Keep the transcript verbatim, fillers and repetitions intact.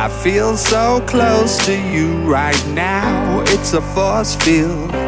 I feel so close to you right now. It's a force field.